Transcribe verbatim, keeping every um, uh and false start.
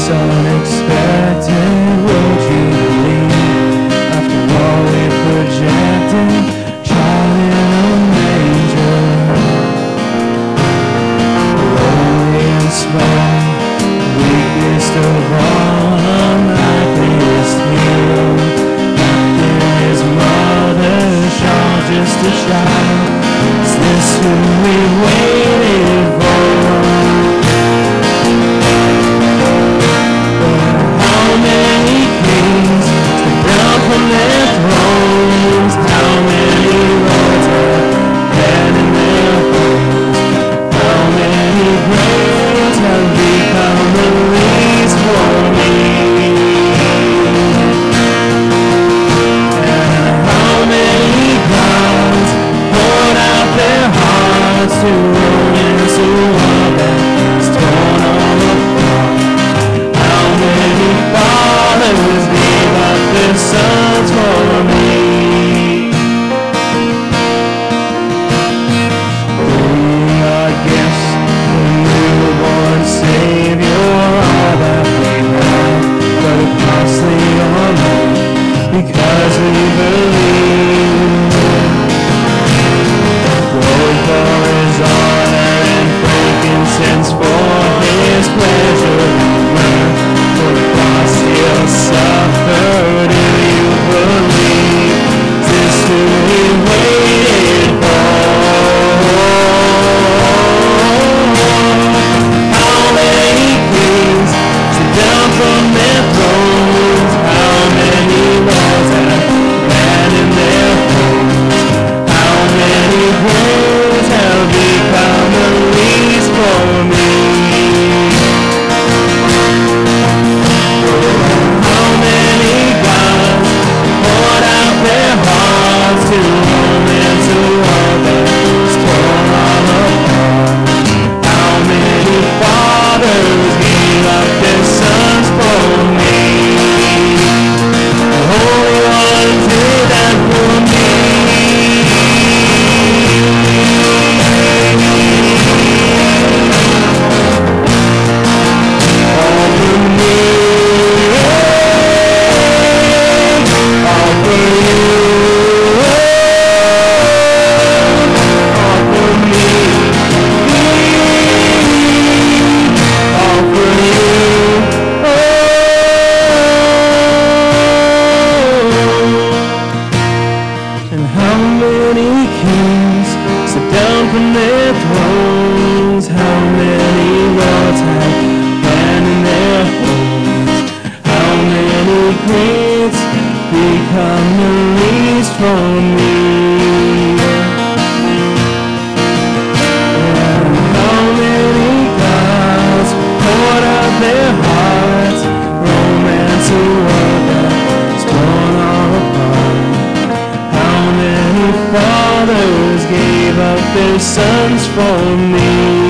unexpected, would you believe? After all we projected, child in a manger, lowly and small, weakest of all, unlikeliest hero, wrapped in his mother's shawl, just a child. Is this who we waited for? From their thrones, how many lords have been in their homes? How many graves have become the least for me? And how many gods poured out their hearts to roll into all that's torn all apart? How many fathers gave up their sons for me? We are gifts, the newborn Savior, all that we have, but costly only because we believe. Gold for his honor and frankincense for his pleasure and mirth, for the cross he'll suffer. Do you believe? Is this who we waited for? How many kings sit down from their thrones? How many lords have been in their homes? How many graves have become the least for me? How many gods poured out their hearts to roll into all that's torn all apart? How many fathers gave up their sons for me? The Holy One did that for me. All for me. All for you. All for me. All for you. And how many kings sit down from their thrones? How many lords have been in their homes? How many greats become the least for me? And how many gods poured out their hearts, romance a world that's torn all apart? How many fathers gave up their sons for me?